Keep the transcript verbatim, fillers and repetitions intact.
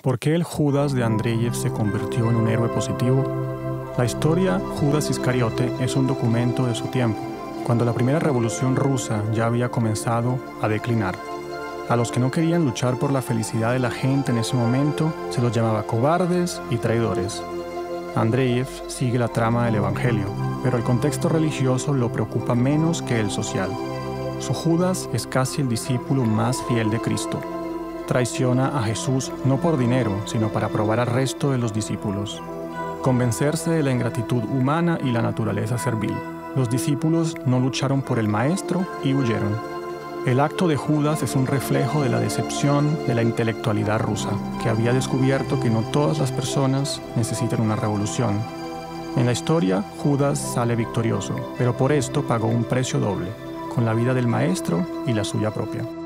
¿Por qué el Judas de Andreyev se convirtió en un héroe positivo? La historia Judas Iscariote es un documento de su tiempo, cuando la primera revolución rusa ya había comenzado a declinar. A los que no querían luchar por la felicidad de la gente en ese momento se los llamaba cobardes y traidores. Andreyev sigue la trama del Evangelio, pero el contexto religioso lo preocupa menos que el social. Su Judas es casi el discípulo más fiel de Cristo. Traiciona a Jesús no por dinero, sino para probar al resto de los discípulos. Convencerse de la ingratitud humana y la naturaleza servil. Los discípulos no lucharon por el Maestro y huyeron. El acto de Judas es un reflejo de la decepción de la intelectualidad rusa, que había descubierto que no todas las personas necesitan una revolución. En la historia, Judas sale victorioso, pero por esto pagó un precio doble, con la vida del Maestro y la suya propia.